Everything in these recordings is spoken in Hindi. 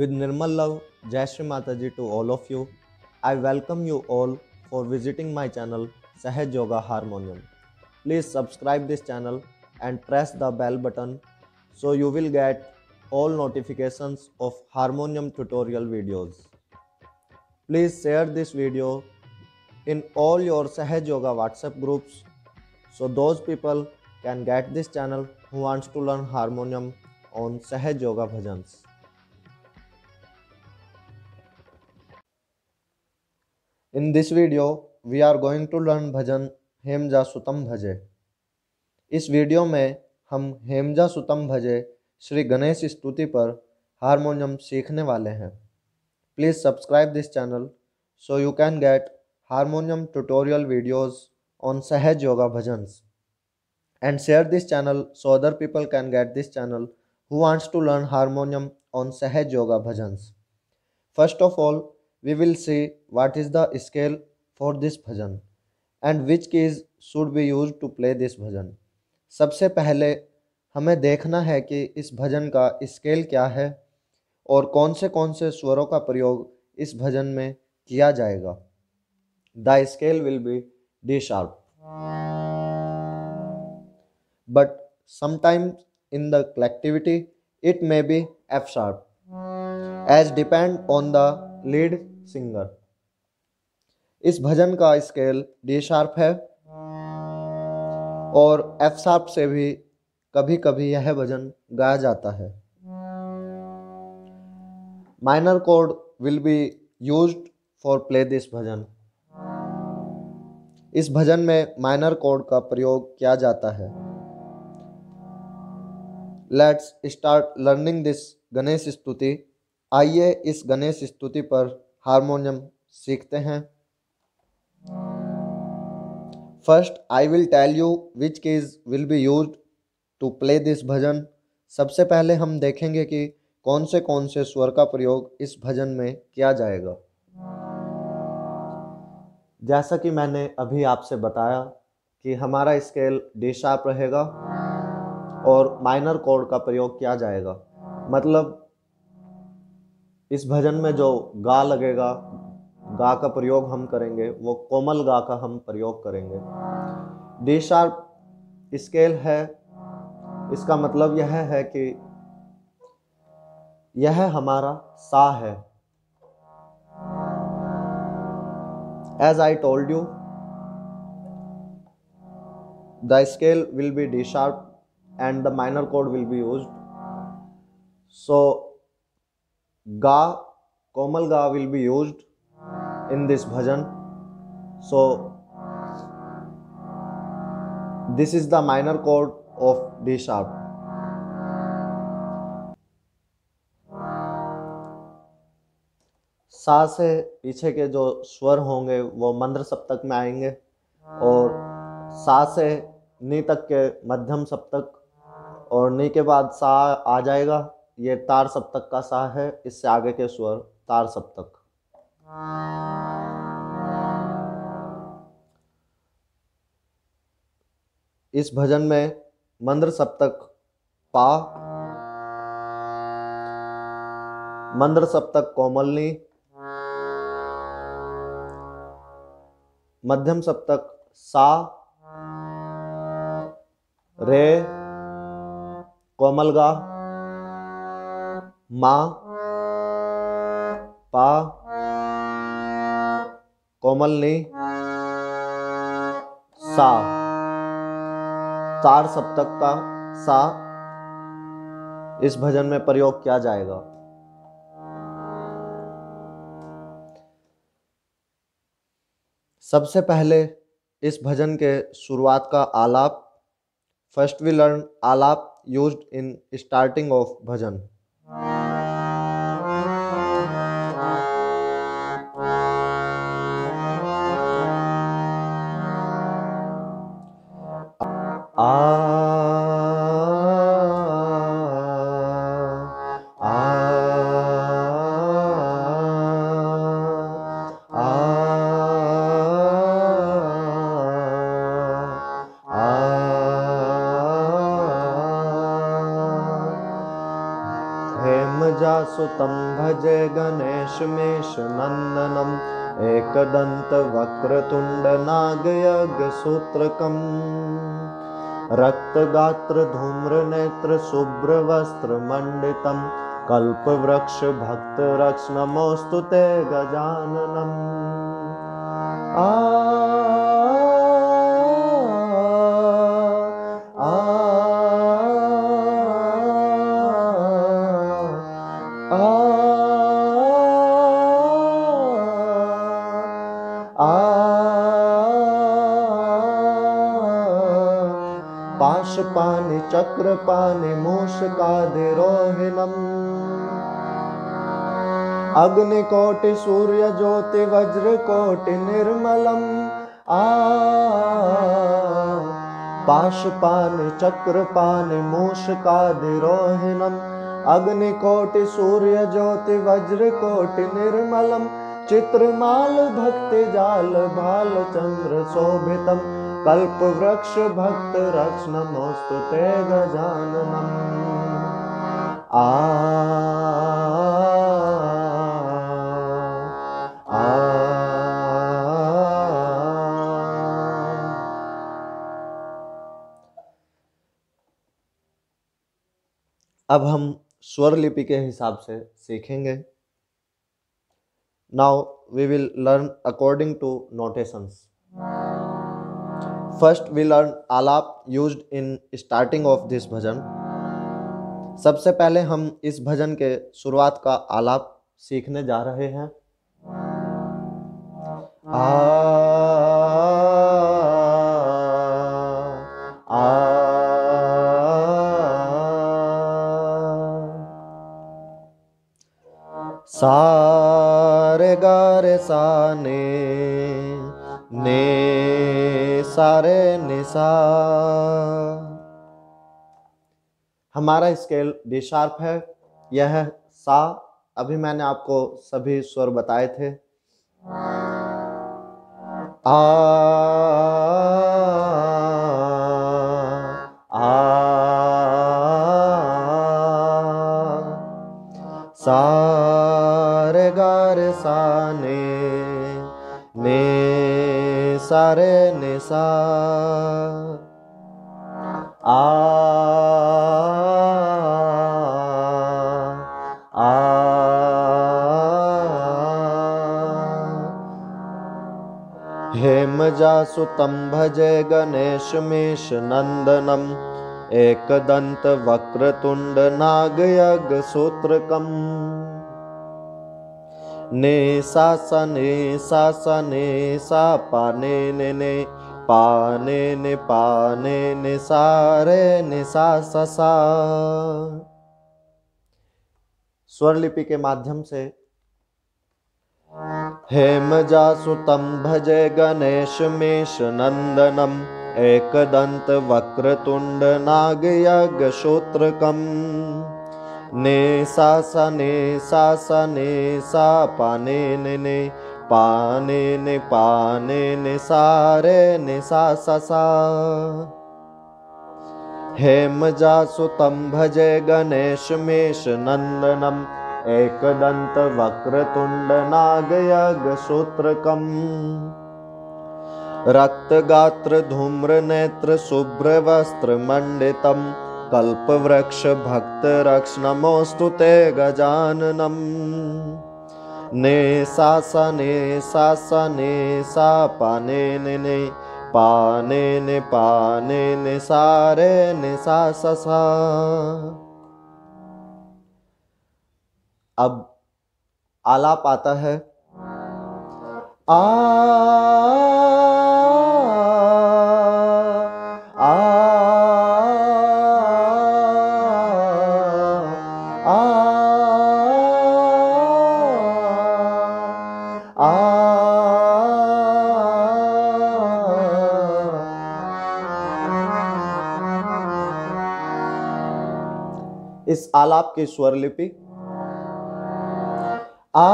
With Nirmal love, Jai Shri Mataji to all of you. I welcome you all for visiting my channel Sahaj Yoga Harmonium. Please subscribe this channel and press the bell button so you will get all notifications of harmonium tutorial videos. Please share this video in all your Sahaj Yoga WhatsApp groups so those people can get this channel who wants to learn harmonium on Sahaj Yoga Bhajans. In this video, we are going to learn भजन हेमजा सुतम भजे। इस वीडियो में हम हेमजा सुतम भजे श्री गणेश स्तुति पर हारमोनियम सीखने वाले हैं। Please subscribe this channel so you can get harmonium tutorial videos on Sahaj Yoga Bhajans and share this channel so other people can get this channel who wants to learn harmonium on Sahaj Yoga Bhajans. First of all, we will see what is the scale for this bhajan and which keys should be used to play this bhajan. सबसे पहले हमें देखना है कि इस भजन का स्केल क्या है और कौन से स्वरों का प्रयोग इस भजन में किया जाएगा। The scale will be D sharp, but sometimes in the collectivity it may be F sharp, as depend on the lead singer. इस भजन का स्केल डी शार्प है और एफ शार्प से भी कभी कभी यह भजन गाया जाता है। माइनर कोड will be used for play this bhajan. इस भजन में माइनर कोड का प्रयोग किया जाता है। Let's start learning this Ganesh stuti. आइए इस गणेश स्तुति पर हारमोनियम सीखते हैं। First I will tell you which keys will be used to play this bhajan. सबसे पहले हम देखेंगे कि कौन से स्वर का प्रयोग इस भजन में किया जाएगा। जैसा कि मैंने अभी आपसे बताया कि हमारा स्केल डी शार्प रहेगा और माइनर कोड का प्रयोग किया जाएगा। मतलब इस भजन में जो गा लगेगा, गा का प्रयोग हम करेंगे वो कोमल गा का हम प्रयोग करेंगे। डी शार्प स्केल है, इसका मतलब यह है कि यह हमारा सा है। As I told you, the scale will be D sharp and the minor chord will be used. So ga, komal ga will be used in this bhajan. So this is the minor chord of D sharp. सा से पीछे के जो स्वर होंगे वो मंद्र सप्तक में आएंगे और सा से नी तक के मध्यम सप्तक और नी के बाद सा आ जाएगा, ये तार सप्तक का सा है। इससे आगे के स्वर तार सप्तक। इस भजन में मंद्र सप्तक पा, मंद्र सप्तक कोमलनी, मध्यम सप्तक सा, रे, कोमल गा, मा, पा, कोमल नी, सा। तार सप्तक का सा इस भजन में प्रयोग किया जाएगा। सबसे पहले इस भजन के शुरुआत का आलाप। First we learn alaap used in starting of bhajan. सुतं भजे गणेशमेषनन्दनम् एकदन्तवक्रतुण्डनागयज्ञसूत्रकम् रक्तगात्रधूम्रनेत्रशुभ्रवस्त्रमण्डितं कल्पवृक्षभक्तरक्ष नमोऽस्तु ते गजाननम्। आ पाशपानि चक्रपानि मूषकादिरोहिणम् अग्निकोटि सूर्यज्योति वज्रकोटि निर्मलम् पाशपानि चक्रपानि मूषकादिरोहिणम् अग्निकोटि सूर्यज्योति वज्रकोटि निर्मलम् चित्रमाल भक्तिजाल भालचन्द्र शोभितम् कल्पवृक्ष भक्त रक्ष नमोऽस्तु ते गजाननम्। अब हम स्वर लिपि के हिसाब से सीखेंगे। Now we will learn according to notations. First we learn alaap used in starting of this bhajan. सबसे पहले हम इस भजन के शुरुआत का आलाप सीखने जा रहे हैं। आ आ सा रे गा रे सा ने सा रे नि सा। हमारा स्केल डी शार्प है, यह है सा। अभी मैंने आपको सभी स्वर बताए थे। आ आ सा रे गा रे सा ने सा रे ने सा। आ आ हेमजासुतं भजे गणेशमेषनन्दनम् एकदन्तवक्रतुण्डनागयज्ञसूत्रकम् ने सा पा ने सा रे ने सा सा। स्वर लिपि के माध्यम से हेमजासुतं भजे गणेशमेषनन्दनम् एकदन्तवक्रतुण्डनागयज्ञसूत्रकम् ने सा पा ने सा रे ने सा सा। हेमजासुतं भजे गणेशमेषनन्दनम् एकदन्तवक्रतुण्डनागयज्ञसूत्रकम् रक्तगात्रधूम्रनेत्रशुभ्रवस्त्रमण्डितं कल्पवृक्षभक्तरक्ष नमोऽस्तु ते गजाननम्। ने सा पा ने सा रे ने सा सा। अब आलाप आता है। आ आ आ आ इस आलाप की स्वर लिपि आ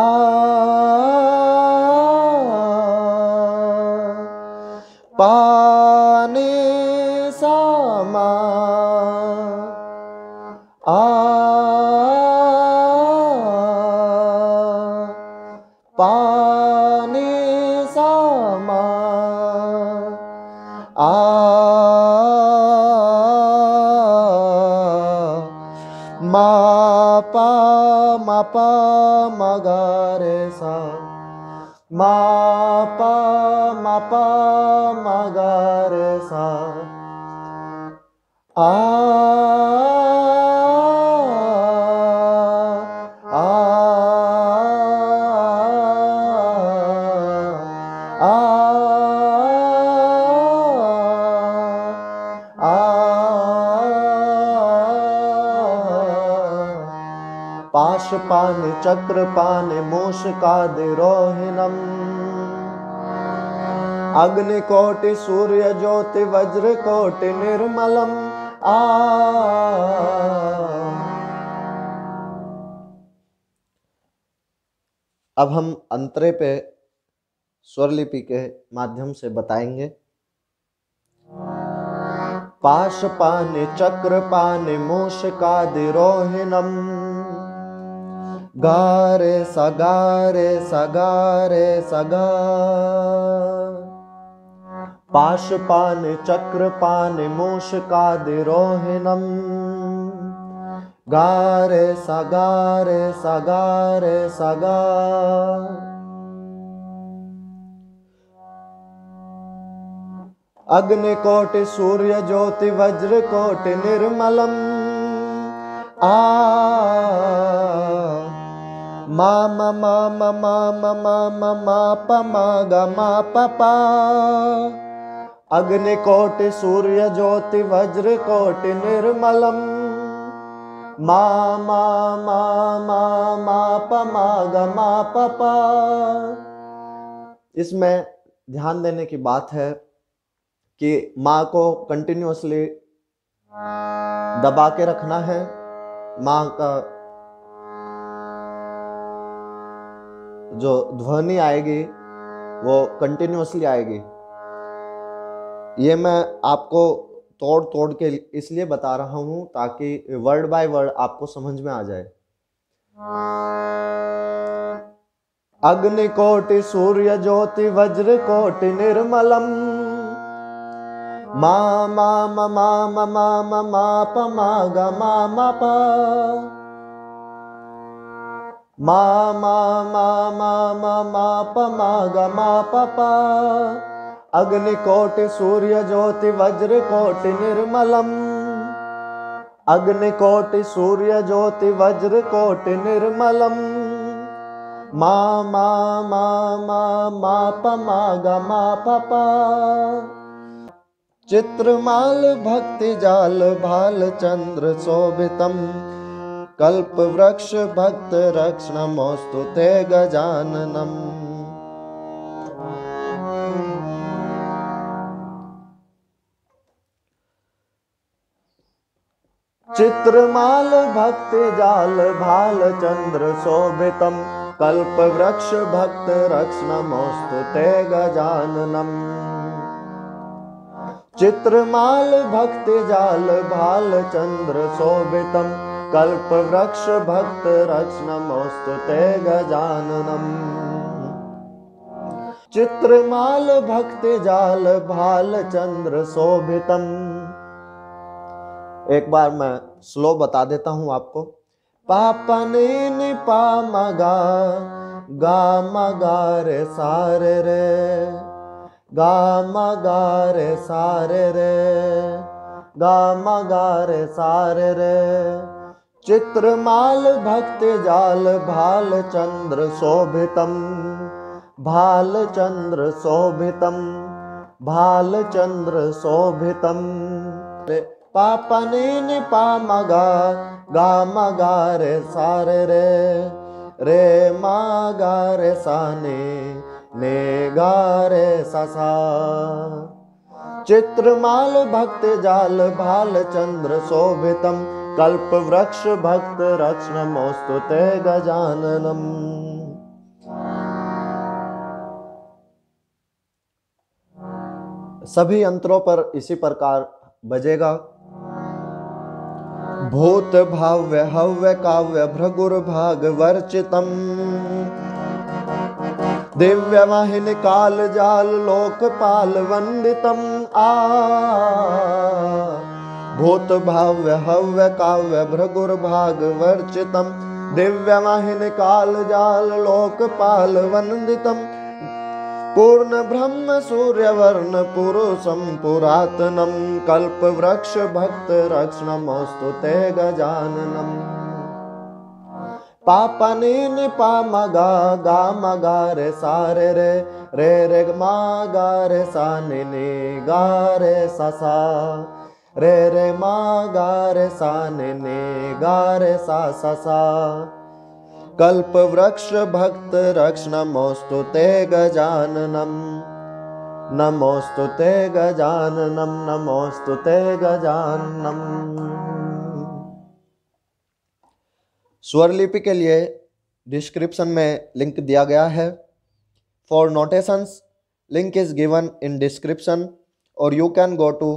पाने सामा आ आ मा पा मा गा रे सा, मा पा मा गा रे सा, आ पाशपानि चक्रपानि मूषकादिरोहिणम् अग्निकोटि सूर्यज्योति वज्रकोटि निर्मलम् आ। अब हम अंतरे पे स्वरलिपि के माध्यम से बताएंगे। पाशपानि चक्रपानि मूषकादिरोहिणम् गा रे सा गा रे सा गा रे सा गा। पाशपानि चक्रपानि मूषकादिरोहिणम् गा रे सा गा रे सा गा रे सा गा। अग्निकोटि सूर्य ज्योति वज्रकोटि निर्मलम् आ मा मा मा मा मा मा मा मा प मा गा मा प पा। अग्निकोटि सूर्य ज्योति वज्रकोटि निर्मलम् मा मा मा मा मा प मा गा मा प पा। इसमें ध्यान देने की बात है कि माँ को कंटिन्यूअसली दबा के रखना है। माँ का जो ध्वनि आएगी वो कंटिन्यूअसली आएगी। ये मैं आपको तोड़ तोड़ के इसलिए बता रहा हूं ताकि वर्ड बाय वर्ड आपको समझ में आ जाए। अग्निकोटि सूर्य ज्योति वज्रकोटि निर्मलम् मा मा मा मा मा मा मा मा प मा गा मा मा पा। मा मा मा मा मा मा प मा गा मा प पा। अग्निकोटि सूर्य ज्योति वज्रकोटि निर्मलम् अग्निकोटि सूर्य ज्योति वज्रकोटि निर्मलम् मा मा मा मा मा प मा गा मा प पा। चित्रमाल भक्ति जाल भाल चंद्र शोभितम् कल्प वृक्ष भक्त रक्षणमोस्तु ते गजाननम्। चित्रमाल भक्ति जाल भाल चंद्र शोभितम् कल्प वृक्ष भक्त रक्षणमोस्तु ते गजाननम्। चित्रमाल भक्ति जाल भाल चंद्र शोभितम् कल्प वृक्ष भक्त रक्षणमोस्तु ते गजाननम्। चित्रमाल भक्ति जाल भाल चंद्र शोभितम्। एक बार मैं स्लो बता देता हूं आपको। पापा ने पा मगा गा मगा रे सारे रे गा मगा रे सारे रे गा मगा रे सारे रे। चित्रमाल भक्ति जाल भाल चंद्र शोभितम् भाल चंद्र शोभितम् भाल चंद्र शोभितम्। पापा ने पा मगा गा मगा रे सारे रे मा गा रे साने ने गा रे सा सा। चित्रमाल भक्ति जाल भाल चंद्र शोभितम् कल्प वृक्ष भक्त रक्षणमोस्तु ते गजाननम्। सभी यंत्रों पर इसी प्रकार बजेगा। भूत भाव्य हव्य काव्य भृगुर भाग वर्चितम् दिव्यवाहिनी कालजाल लोकपाल वंदितम् भूत भाव्य हव्य काव्य भृगुर्भागवर्चितम् दिव्यवाहिनी कालजाल लोकपाल वंदितम् पूर्ण ब्रह्म सूर्यवर्ण पुरुषं पुरातनं कल्पवृक्ष भक्त रक्षणमस्तु ते गजाननम् पापनी नि पामगा गामगा रे सारे रे रे रे मागा रे सानि नि गा रे सा रे रे मागा रे सानि नि गा रे सा कल्पवृक्ष भक्त रक्षणमोस्तु ते गजाननम् नमोस्तु ते गजाननम् नमोस्तु ते गजाननम्। स्वरलिपि के लिए डिस्क्रिप्शन में लिंक दिया गया है। For notations link is given in description और you can go to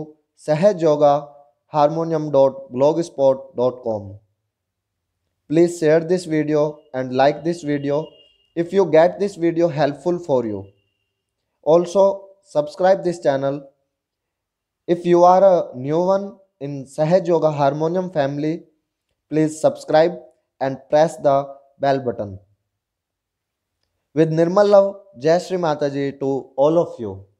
sahajyogaharmonium.blogspot.com। Please share this video and like this video if you get this video helpful for you. Also subscribe this channel. If you are a new one in Sahaj Yoga Harmonium family, please subscribe and press the bell button. With Nirmal love, Jai Shri Mataji to all of you.